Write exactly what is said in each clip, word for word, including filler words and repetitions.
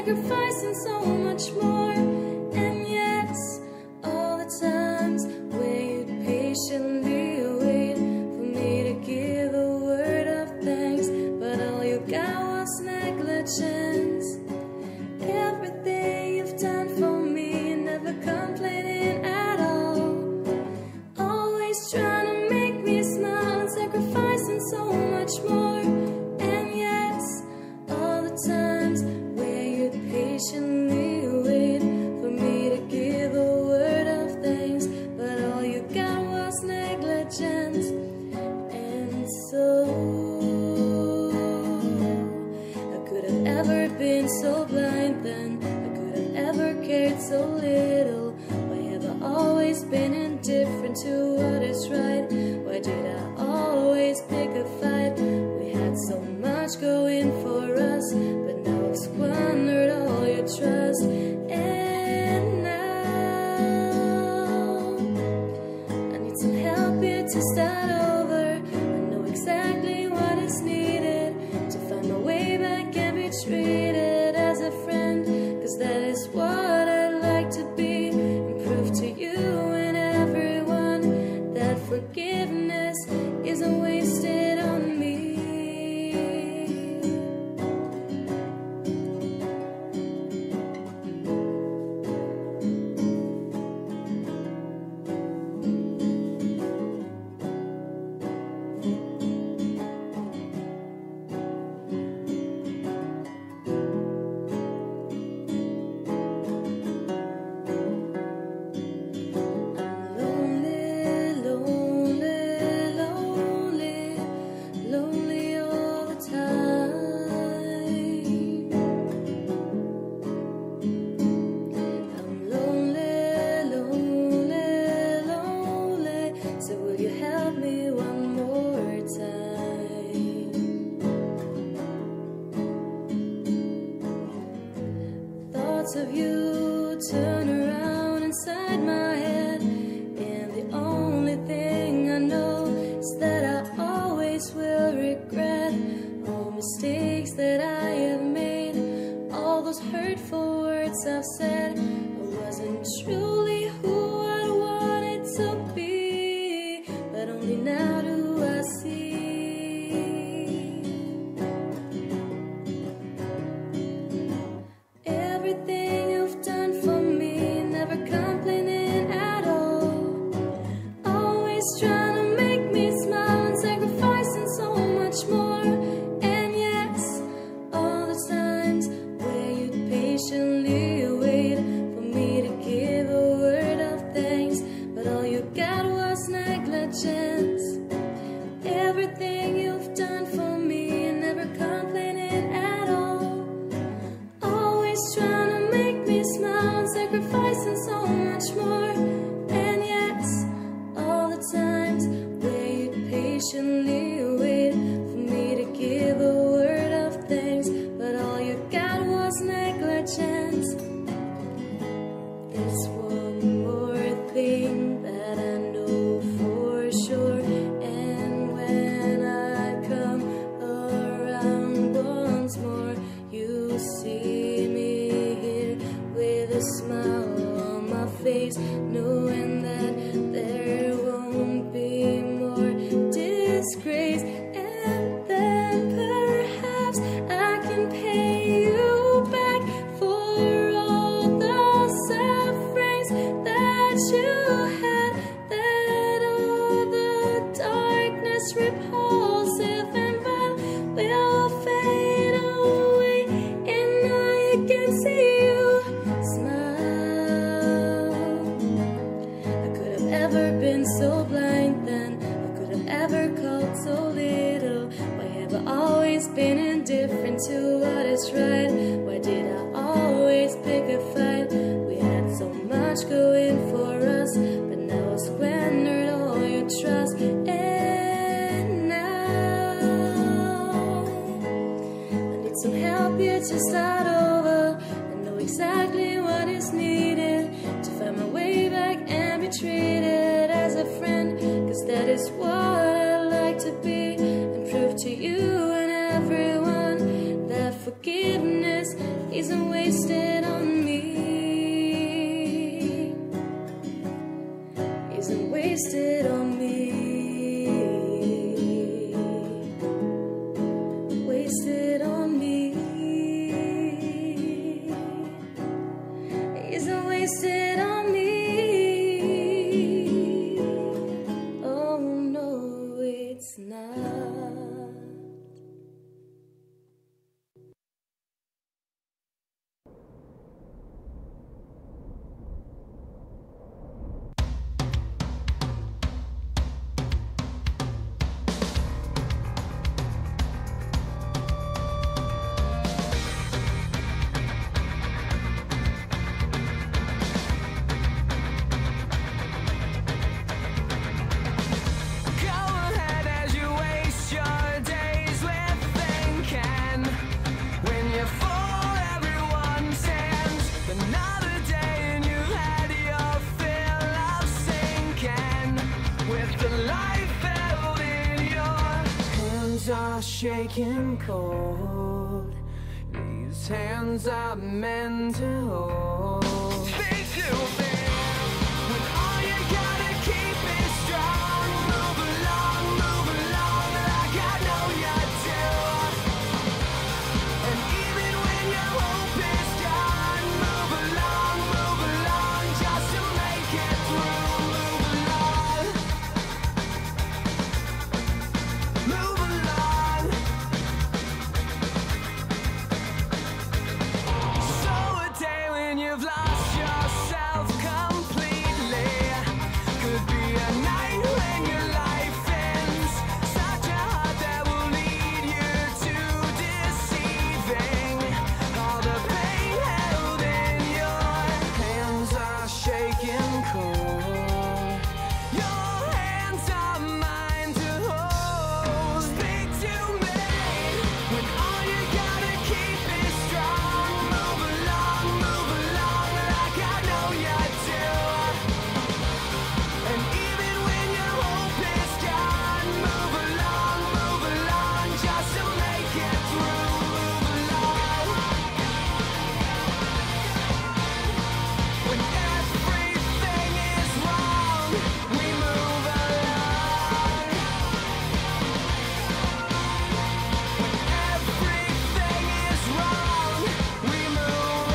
sacrificing so much more. And yes, all the times where you'd patiently wait for me to give a word of thanks, but all you got was negligence. Everything you've done for me, never complaining at all. Always trying to make me smile and sacrificing so much more. And yes, all the times where you'd patiently wait for me to give a word of thanks, but all you got was negligence. And so I could have ever been so blind then, I could have ever cared so little. Why have I always been indifferent to what is right? Why did I always pick a fight? We had so much going for us, but now I've squandered all your trust. And now I need some help here to start over. I know exactly what is needed to find my way back and be treated as a friend, 'cause that is what I'd like to be, and prove to you and everyone that forgiveness isn't wasted on me. Thoughts of you turn around inside my head, and the only thing I know is that I always will regret all mistakes that I have made, all those hurtful words I've said. I wasn't truly who I wanted to be, but only now do I see. Everything you've done for me, never complaining at all. Always trying to make me smile and sacrificing so much more. And yes, all the times where you'd patiently wait for me to give a word of thanks, but all you got was negligence. Everything you've done for me, never complaining at all. Always trying to make me smile and sacrificing so much more. And yes, all the times where you'd patiently wait for me to give a word of thanks, but all you got was negligence. There's one more thing that I know for sure, and when I come around once more, you see me here with a smile on my face, knowing that there won't be more disgrace. And then perhaps I can pay you back for all the sufferings that you had, that all the darkness repulsive and vile will fade away, and I can see you smile. I could have ever been so blind then, I could have ever called so little. Why have I always been indifferent to what is right? Why did I always pick a fight? We had so much going for us, but now I've squandered all your trust. And now I need some help here to start over. I know exactly what is needed to find my way back and be treated as a friend, 'cause that is what I like to be, and prove to you and everyone that forgiveness isn't wasted on me, isn't wasted on me, wasted on me, isn't wasted on me. Oh no, it's not. Are shaking cold. These hands are meant to hold. Speak to me when all you gotta keep is strong. Move along, move along like I know you do. And even when your hope is gone, move along, move along just to make it through. Move along, move along. You've lost yourself completely. Could be a night when your life ends. Such a heart that will lead you to deceiving. All the pain held in your hands are shaking cold. Your hands are mine to hold. Speak to me when all you gotta keep is strong. Move along, move along like I know you do. And even when your hope is gone, move along, move along just to make it through. Move along when everything is wrong. We move along when everything is wrong. We move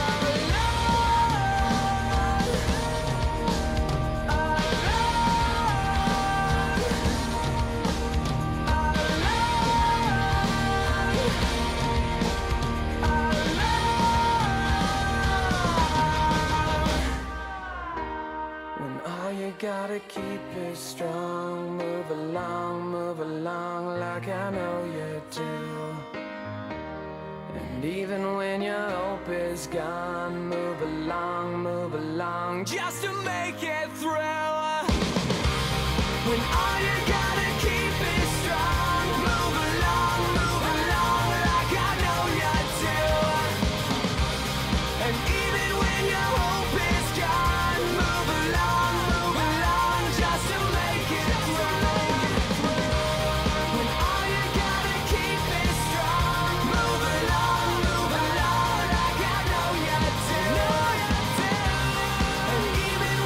when all you gotta keep is strong. Move along, move along like I know you do. And even when your hope is gone, move along, move along just to make it through. When all you gotta keep is strong. Move along, move along like I know you do. And even when your hope is gone, move along, move along just to make it through. When all you gotta keep is strong. Move along, move along like I know you do. And even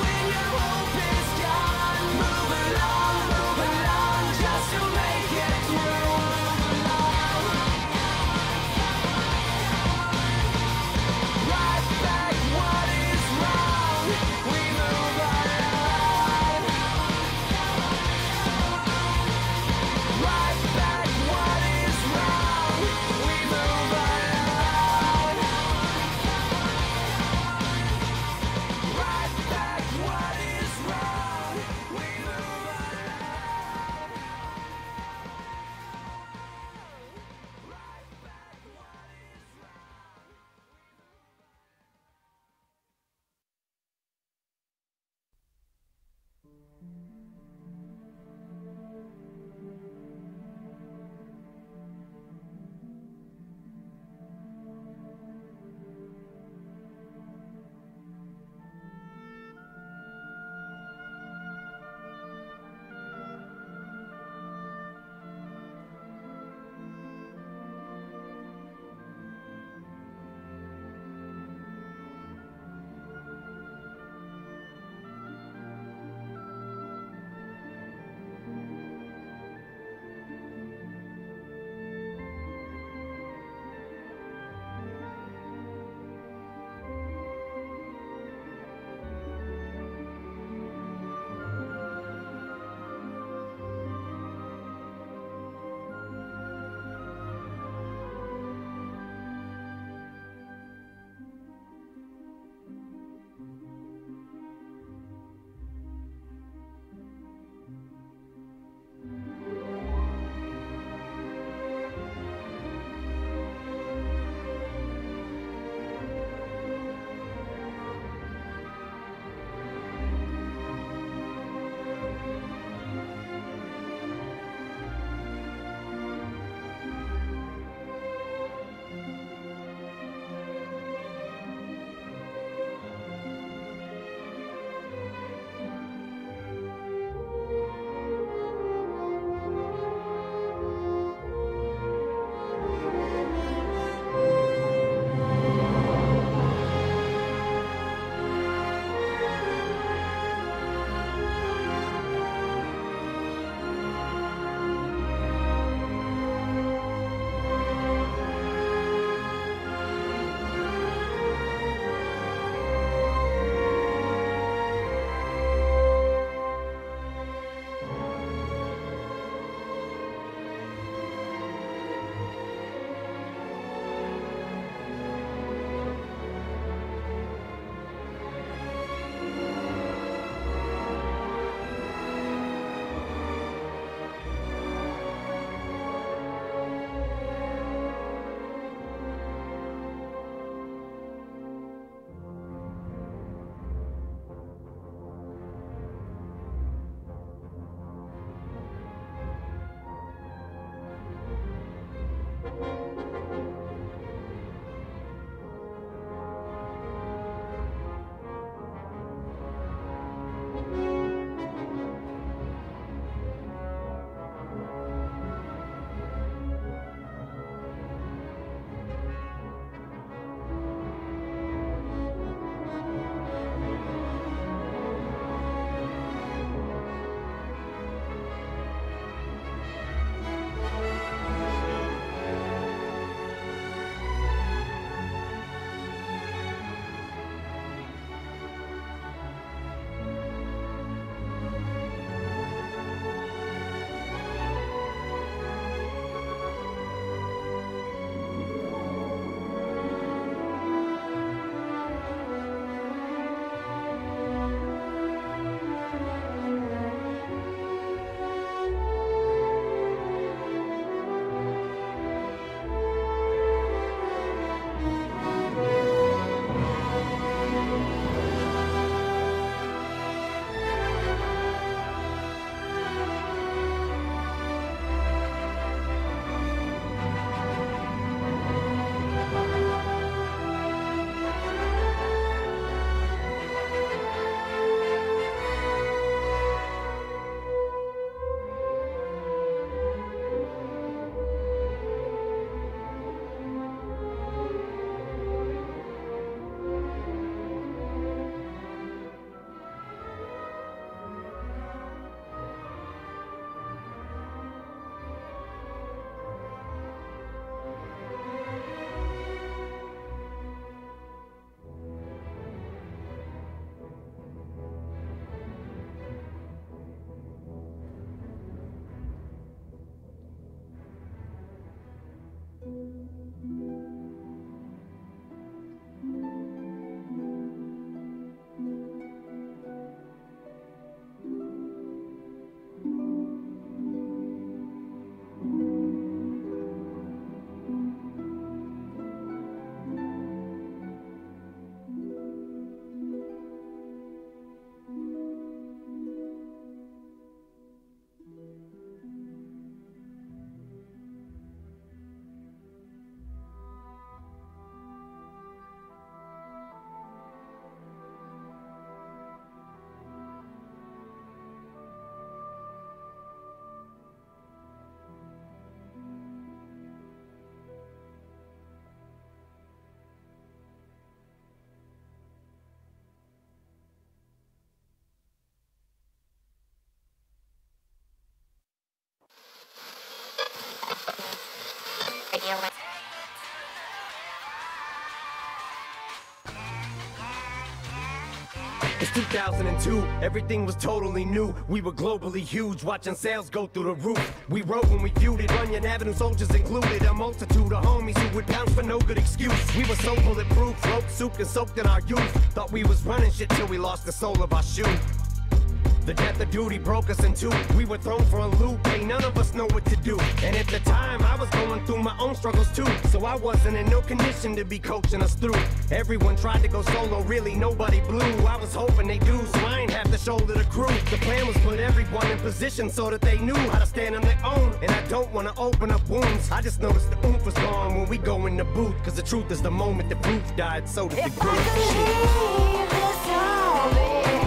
It's two thousand two, everything was totally new. We were globally huge, watching sales go through the roof. We rode when we feuded, Runyon Avenue soldiers included. A multitude of homies who would pounce for no good excuse. We were so bulletproof, rope souped and soaked in our youth. Thought we was running shit till we lost the sole of our shoe. The death of duty broke us in two. We were thrown for a loop, ain't none of us know what to do. And at the time, I was going through my own struggles too. So I wasn't in no condition to be coaching us through. Everyone tried to go solo, really nobody blew. I was hoping they do, so I ain't have to shoulder the crew. The plan was put everyone in position so that they knew how to stand on their own. And I don't want to open up wounds, I just noticed the oomph was gone when we go in the booth. Cause the truth is the moment the proof died, so did the If group. I could leave this all behind,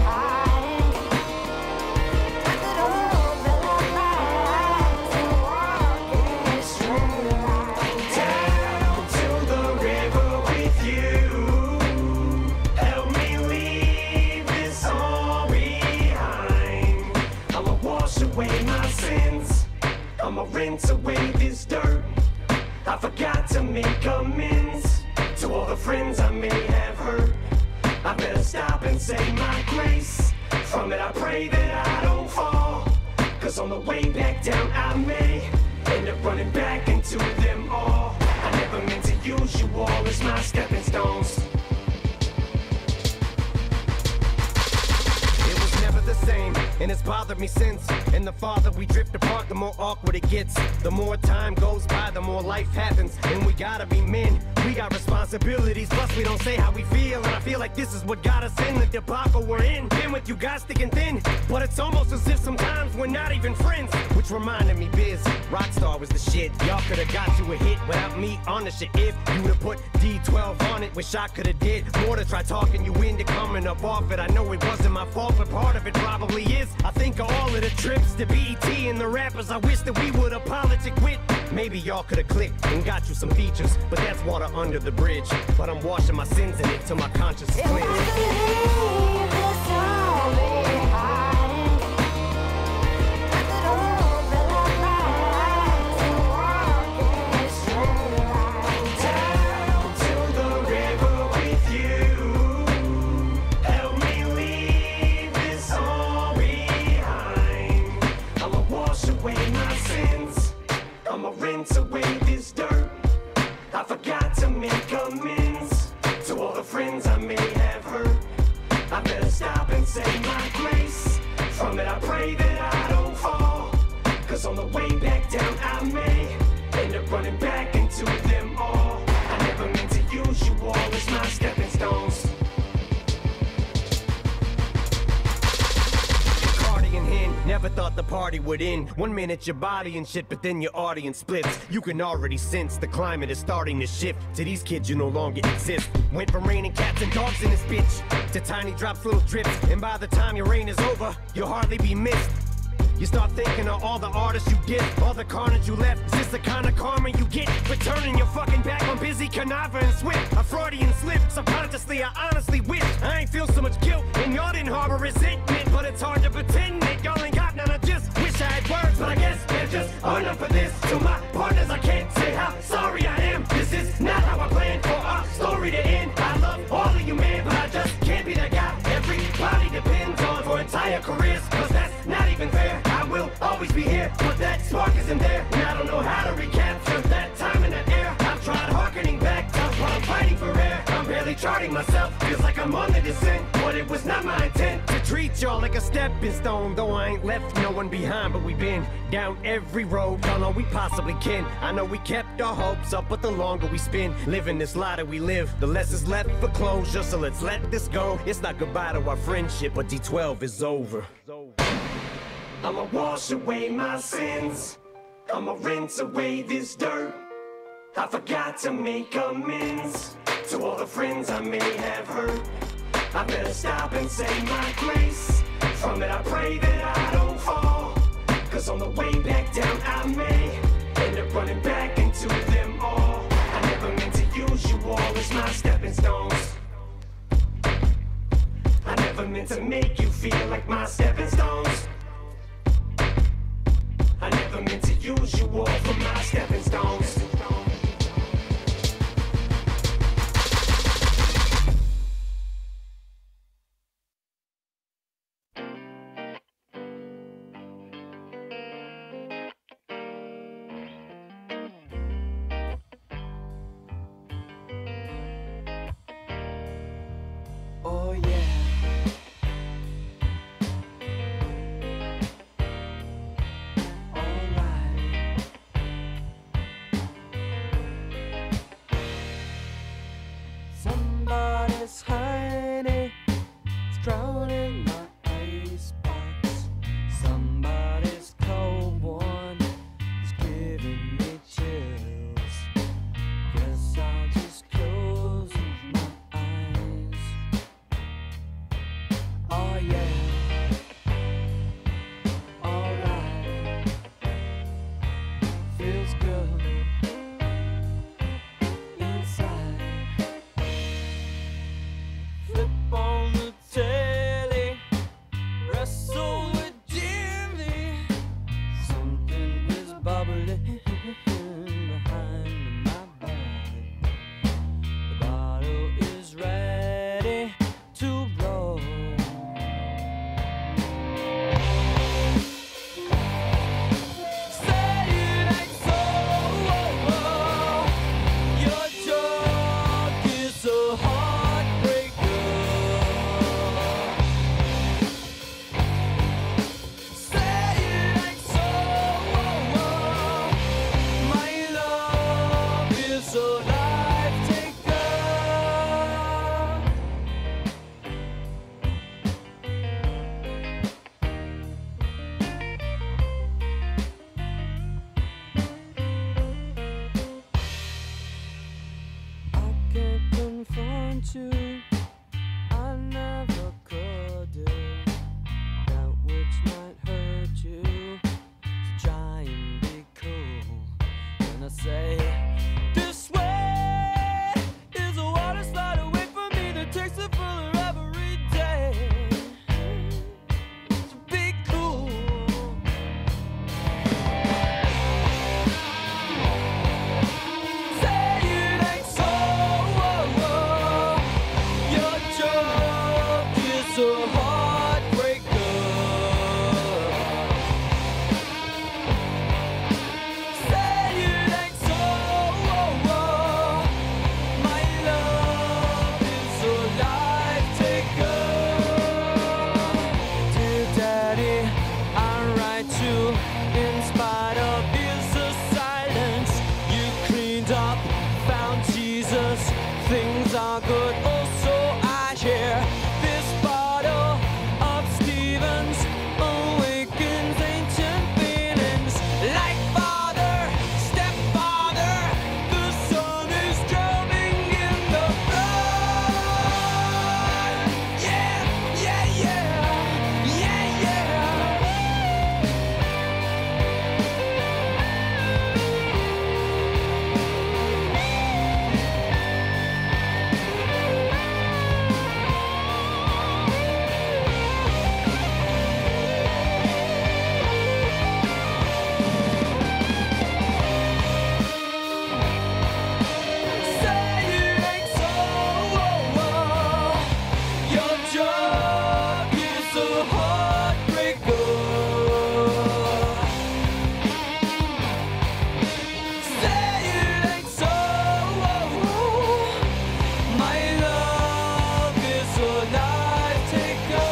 I could hold the lights and walk in a straight line. Down to the river with you. Help me leave this all behind. I'ma wash away my sins. I'ma rinse away this dirt. I forgot to make amends to all the friends I may have hurt. I better stop and say my grace. From it I pray that I don't fall, cause on the way back down I may end up running back into them all. I never meant to use you all as my stepping stones. It was never the same, and it's bothered me since. And the farther we drift apart, the more awkward it gets. The more time goes by, the more life happens. And we gotta be men, we got responsibilities. Plus we don't say how we feel, and I feel like this is what got us in the debacle we're in. Been with you guys thick and thin, but it's almost as if sometimes we're not even friends. Which reminded me, Biz, Rockstar was the shit. Y'all could've got you a hit without me on the shit. If you would've put D twelve on it, wish I could've did more to try talking you into coming up off it. I know it wasn't my fault, but part of it probably is. I think of all of the trips to B E T and the rappers I wish that we would've politic with. Maybe y'all could've clicked and got you some features, but that's water under the bridge. But I'm washing my sins in it till my conscience is If I cleansed. could leave this all behind, I could hold the lights and walk in a straight line. Down to the river with you. Help me leave this all behind. I'ma wash away my sins. I'ma rinse away this dirt. I forgot to make amends to all the friends I may have hurt. I better stop and say my grace. From it I pray that I don't fall, cause on the way back down I may end up running back into them all. I never meant to use you all as my stepping stones. Cardi in hand, never thought the party would end. One minute your body and shit, but then your audience splits. You can already sense the climate is starting to shift. To these kids you no longer exist. Went from raining cats and dogs in this bitch to tiny drops, little drips. And by the time your reign is over, you'll hardly be missed. You start thinking of all the artists you did, all the carnage you left. Is this the kind of karma you get for turning your fucking back on busy Canava and Swift? A Freudian slip, subconsciously I honestly wish I ain't feel so much guilt and y'all didn't harbor resentment. But it's hard to pretend that y'all ain't got none. I just wish I had words, but I guess they're just enough for this. To my partners I can't say how sorry I am. This is not how I planned for our story to end. I love all of you man, but I just can't be that guy everybody depends on for entire careers. Cause that's not even fair. I will always be here, but that spark isn't there. And I don't know how to recapture that time in the air. I've tried harkening back to while I'm fighting for air. I'm barely charting myself, feels like I'm on the descent. But it was not my intent to treat y'all like a stepping stone. Though I ain't left no one behind, but we've been down every road, done all we possibly can. I know we kept our hopes up, but the longer we spend living this lie that we live, the less is left for closure. So let's let this go. It's not goodbye to our friendship, but D twelve is over. I'ma wash away my sins. I'ma rinse away this dirt. I forgot to make amends to all the friends I may have hurt. I better stop and say my grace. From it I pray that I don't fall, cause on the way back down I may end up running back into them all. I never meant to use you all as my stepping stones. I never meant to make you feel like my stepping stones. I never meant to use you all for my stepping stones. Miss Heine is drowning my icebox. Somebody's cold one is giving me chills. Guess I'll just close my eyes. Oh yeah. Alright. Feels good inside. Flip on the telly, wrestle with Jimmy. Something is bubbling behind my back. The bottle is ready to blow. Say it ain't so. Your joke is a heartbreaker. Say it ain't so. My love is a life taker. I can't confront you, I never could do that which might hurt you. So try and be cool when I say this way is a water slide away from me that takes it further every day. So be cool. Say it ain't so. Your joke is a heartbreaker. Say it ain't so. My love is a life taker. Dear Daddy, I write you in spite of his silence. You cleaned up, found Jesus. Things are good. Also, I hear this bottle of Stevens awakens ancient feelings. Like father, stepfather, the sun is drowning in the blood. Yeah, yeah, yeah, yeah, yeah. Say it ain't so. Your joke is a heartbreaker. Say it ain't so. My love is a life taker.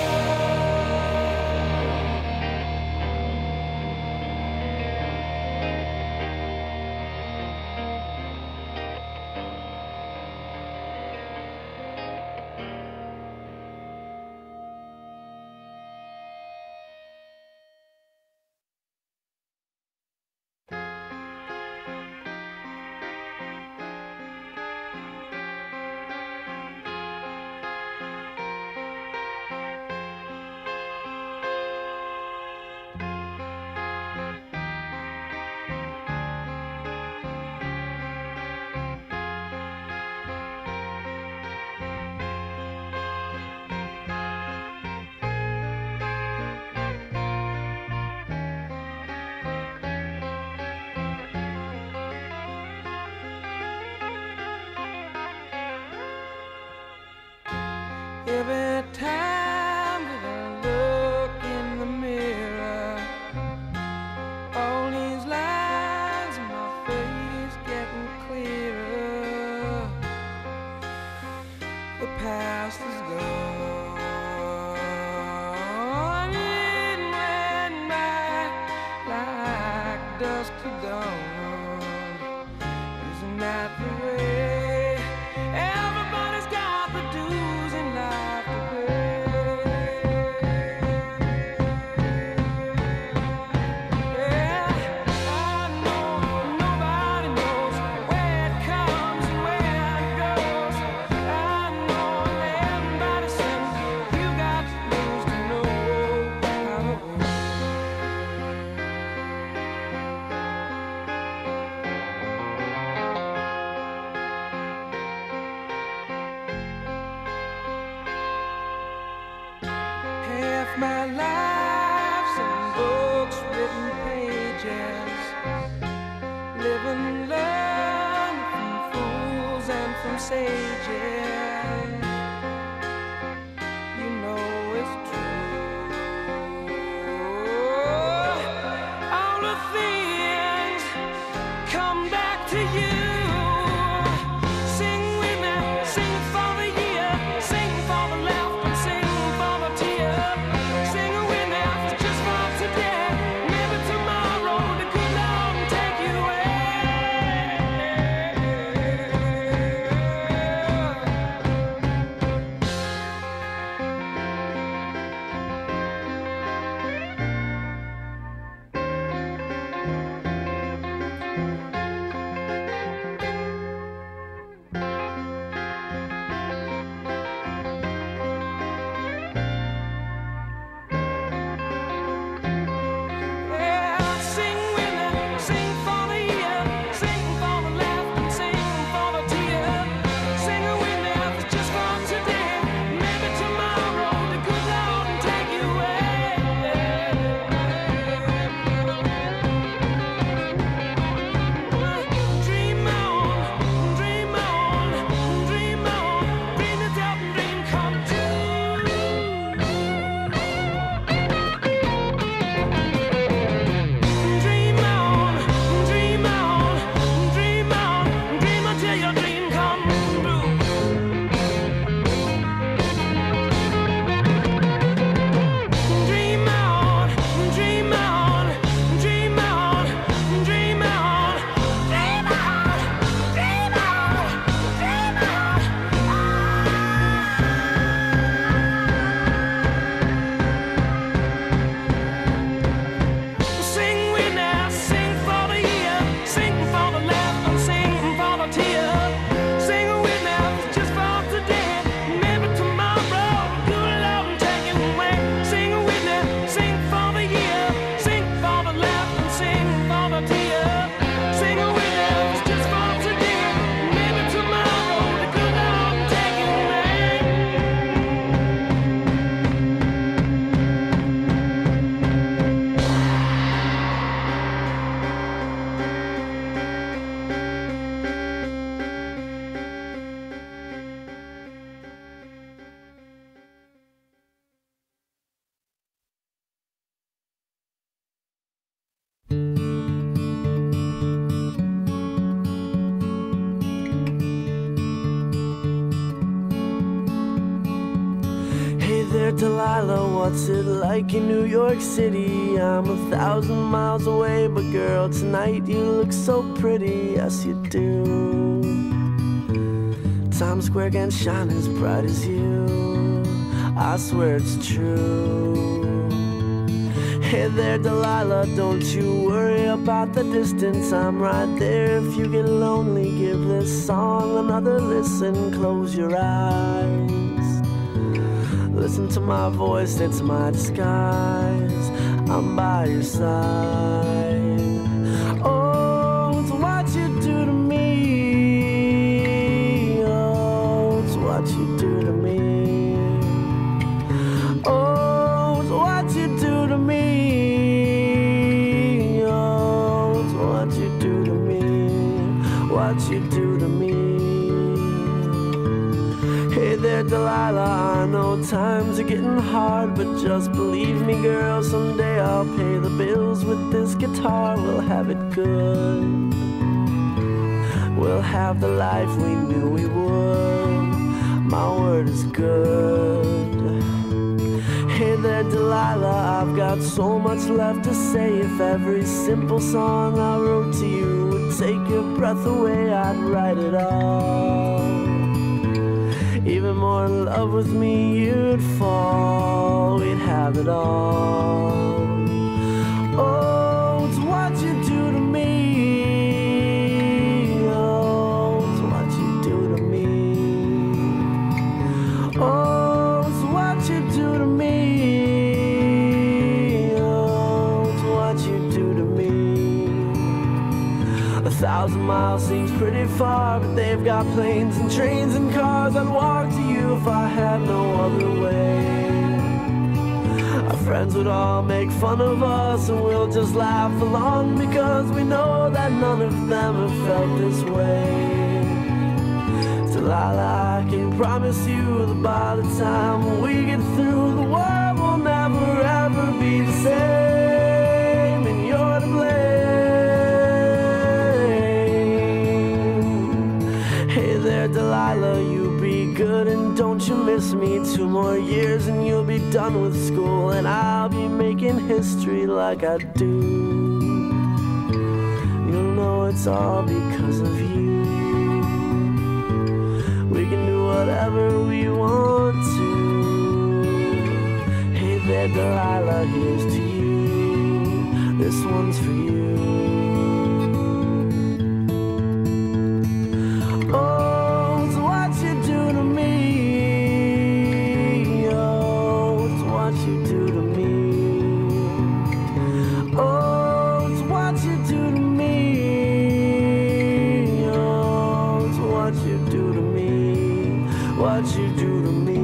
Every time that I look in the mirror, all these lines in my face getting clearer. The past is gone, it went by like dusk to dawn. Isn't that the way everybody's got to do? my life's in books, written pages. Live and learn from fools and from sages. You know it's true. All the things come back to you. Sing with me, sing for the year, sing for the laugh and sing for the tear. Sing with me just for today, maybe tomorrow the good Lord will take you away. Yeah, sing with me, sing for the year, sing for the laugh and sing for the tear. Sing with me just for today, maybe tomorrow the good Lord will take you away. Dream on, dream on, dream on, dream it up and dream come true. Dream on, dream on, dream on, dream until your dream come true. Dream on, dream on, dream on, dream on, dream on, dream on, dream on. Sing with me, sing for the year, sing for the laugh and sing for the tear. Sing with me just for today, maybe tomorrow good Lord will take you away. Sing with me, sing for the year, sing for the laugh and sing for the tear. Sing with me just for today, maybe tomorrow the good Lord will take you away. Hey there, Delilah, what's it like in New York City? I'm a thousand miles away, but girl, tonight you look so pretty, yes you do. Times Square can shine as bright as you, I swear it's true. Hey there, Delilah, don't you worry about the distance, I'm right there. If you get lonely, give this song another listen, close your eyes. Listen to my voice, it's my disguise, I'm by your side. Oh, it's what you do to me. Oh, it's what you do to me. Oh, it's what you do to me. Oh, it's what you do to me. What you do to me. Hey there, Delilah, I know times are getting hard, but just believe me, girl, someday I'll pay the bills with this guitar. We'll have it good. We'll have the life we knew we would. My word is good. Hey there, Delilah, I've got so much left to say. If every simple song I wrote to you would take your breath away, I'd write it all. Even more in love with me you'd fall, we'd have it all. Oh, it's what you do to me. Oh, it's what you do to me. Oh, it's what you do to me. Oh, it's what you do to me. A thousand miles seems pretty far, but they've got planes and trains and cars. I'd walk to you if I had no other way. friends would all make fun of us, and we'll just laugh along because we know that none of them have felt this way. Delilah, I can promise you that by the time we get through, the world will never ever be the same, and you're to blame. Hey there, Delilah, you be good and don't you miss me. Two more years and you'll be done with school, and I'll be making history like I do. You'll know it's all because of you. We can do whatever we want to. Hey there, Delilah, here's to you. This one's for you. Oh, it's what you do to me. Oh, it's what you do to me. Oh, it's what you do to me. Oh, it's what you do to me. What you do to me.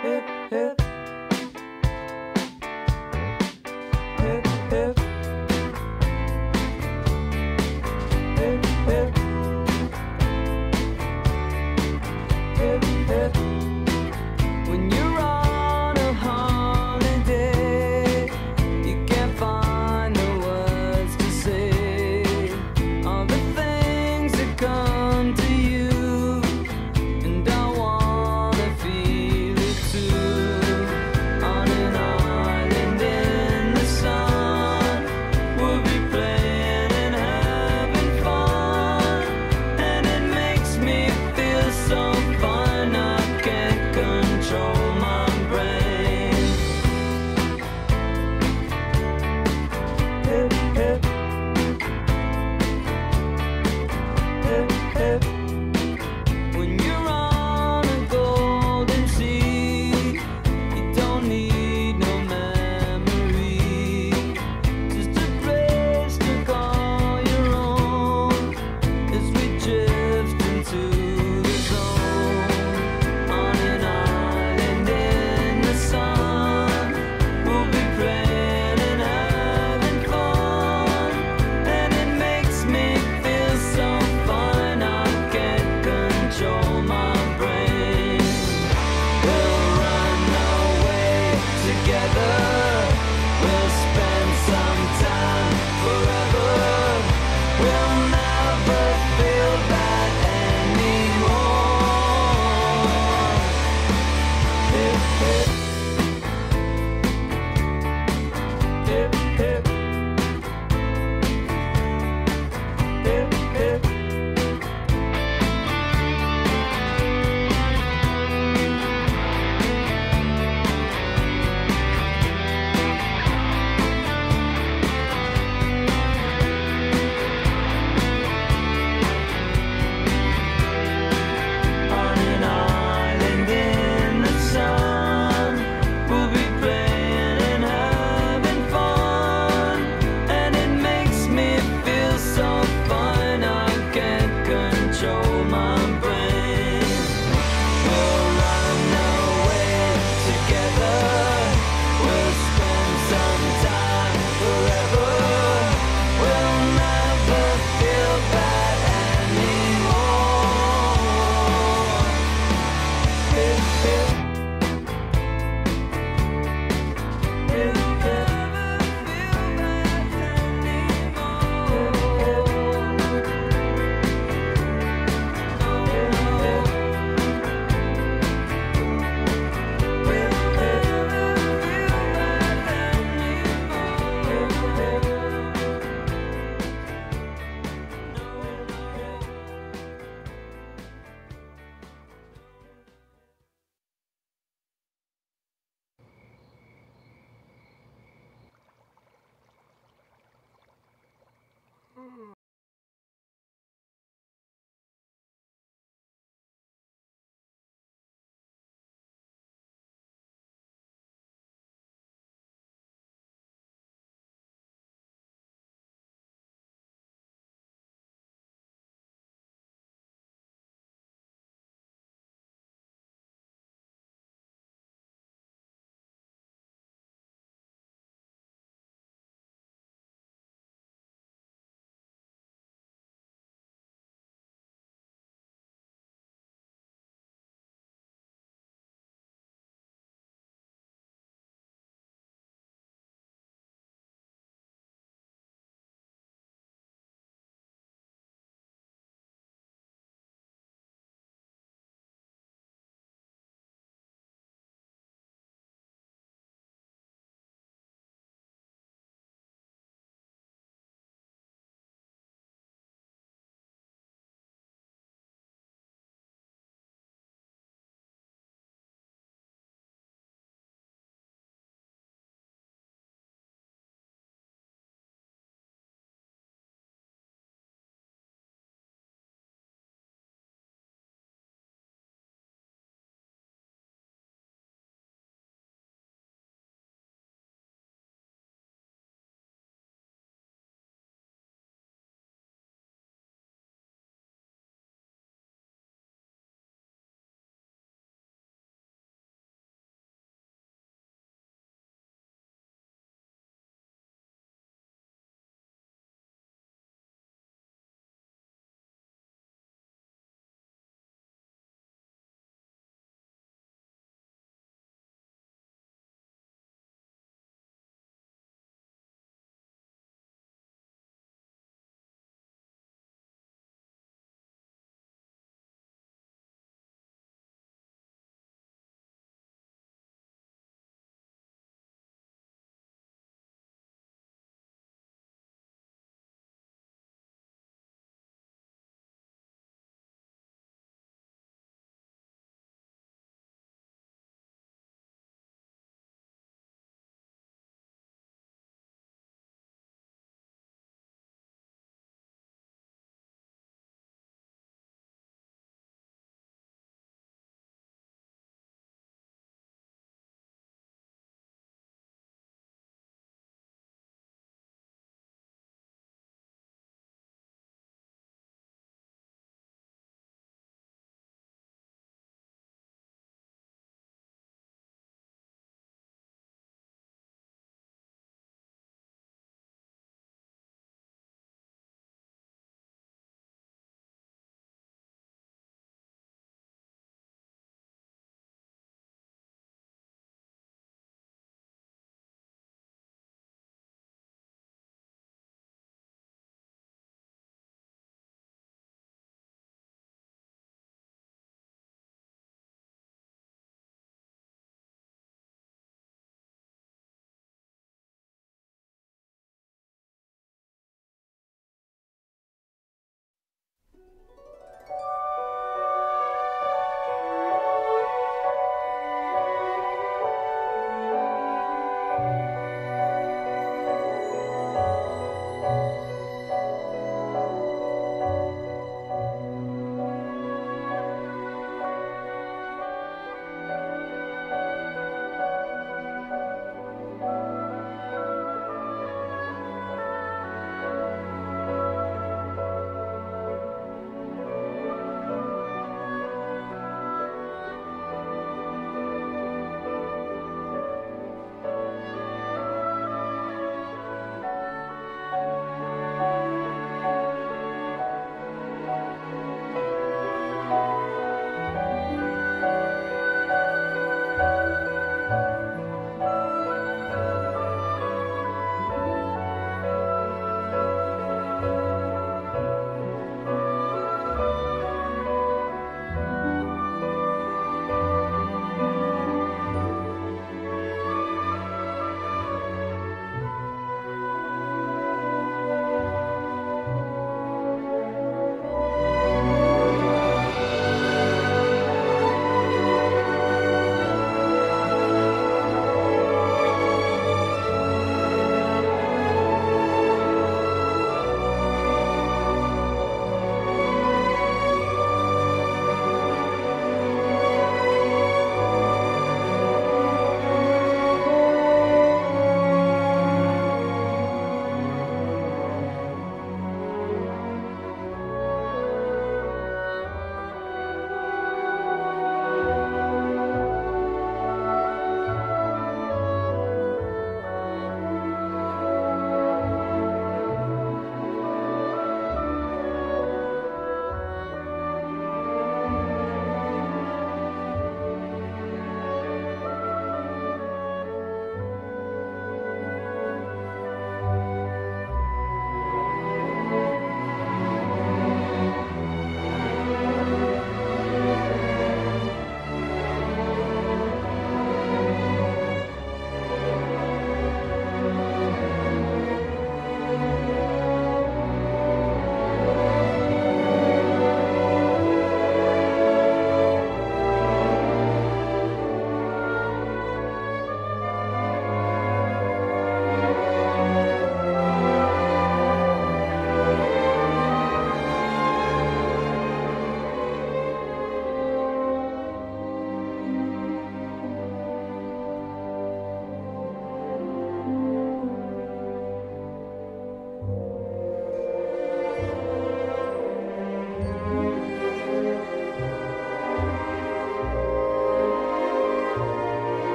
hip, hip. Hip, hip. Hip, hip. Hip, hip. When you're on a holiday, you can't find the words to say all the things that come to you, and I wanna feel it too. On an island in the sun, we'll be playing and having fun, and it makes me feel so fine I can't control my brain. Hip, hip. Hip, hip. When you're on a golden sea, you don't need no memory, just a place to call your own as we drift into the zone. On an island in the sun, we'll be playing and having fun, and it makes me feel so fine I can't control my brain. We'll run away together, we'll spend some time forever, we'll never feel bad anymore. Hip, hip. Hip, hip. Hip, hip. On an island in the sun, we'll be playing and having fun,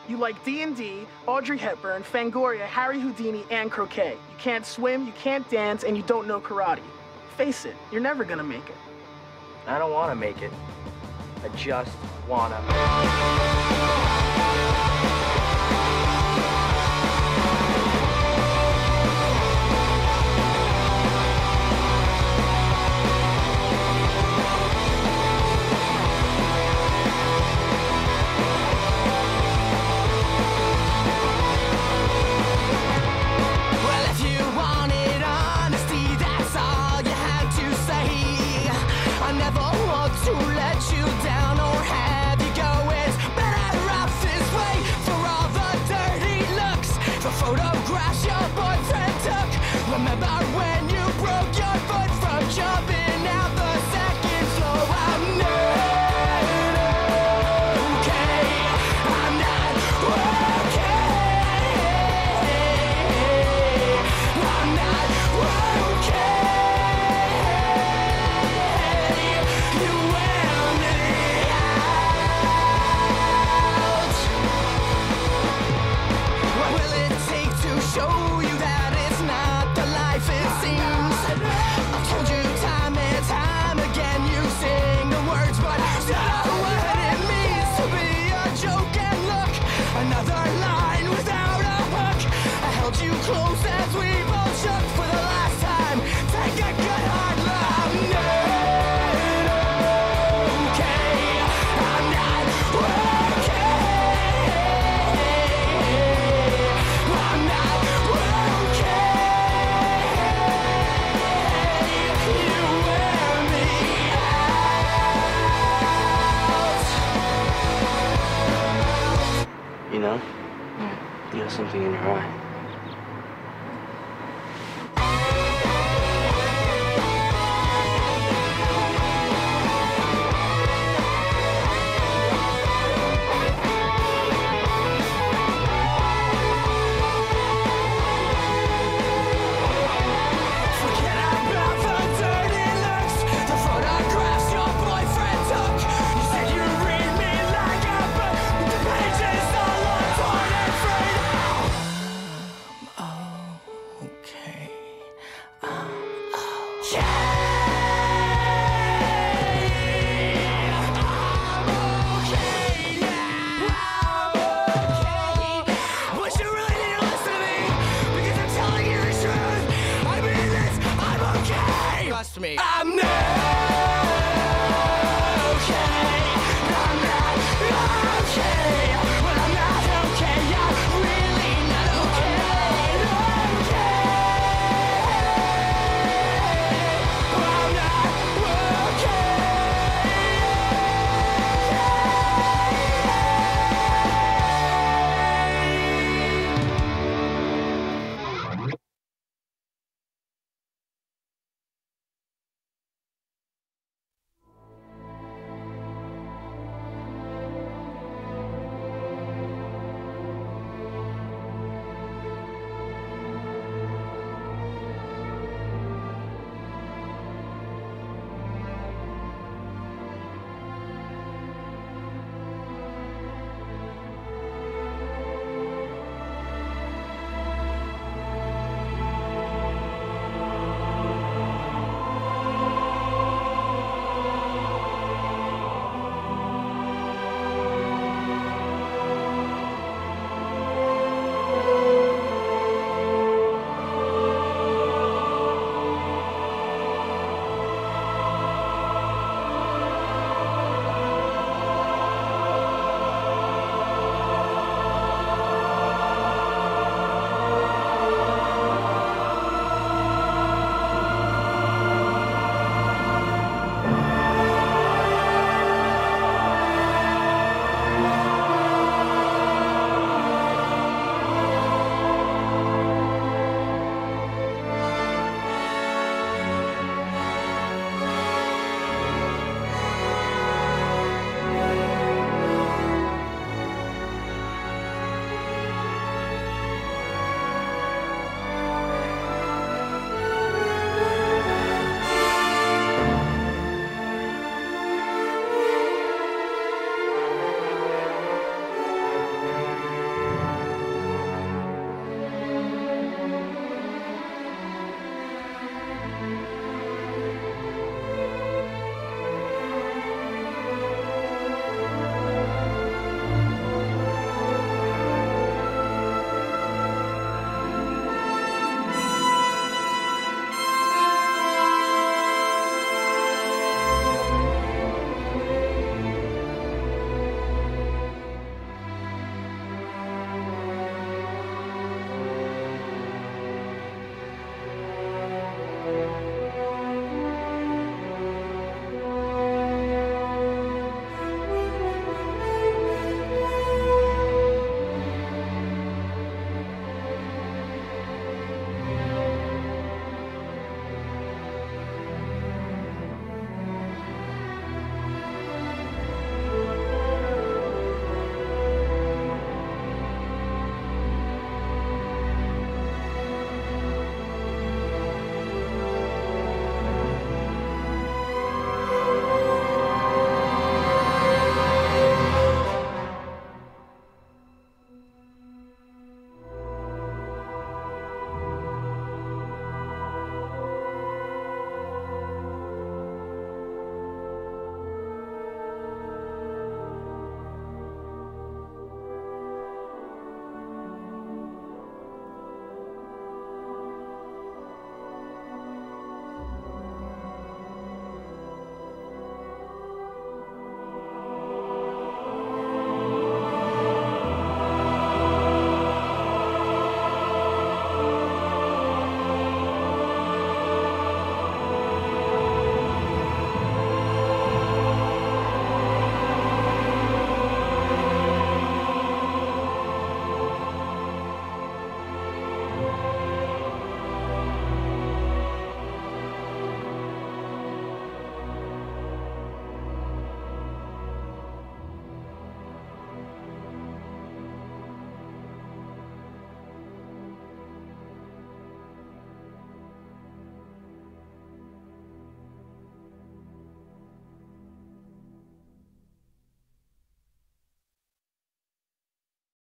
You like D and D, Audrey Hepburn, Fangoria, Harry Houdini, and croquet. You can't swim, you can't dance, and you don't know karate. Face it, you're never gonna make it. I don't want to make it. I just wanna. To let you down or have you go, it's better off this way. For all the dirty looks, the photographs your boyfriend took. Remember when you broke your foot from jumping out the second floor? I'm not okay, I'm not okay, I'm not okay. Another line without a hook. I held you close as we both shook for the last time. Take a good hard look. I'm not okay. I'm not okay. I'm not okay. You wear me out. You know? You have something in your eye. Trust me.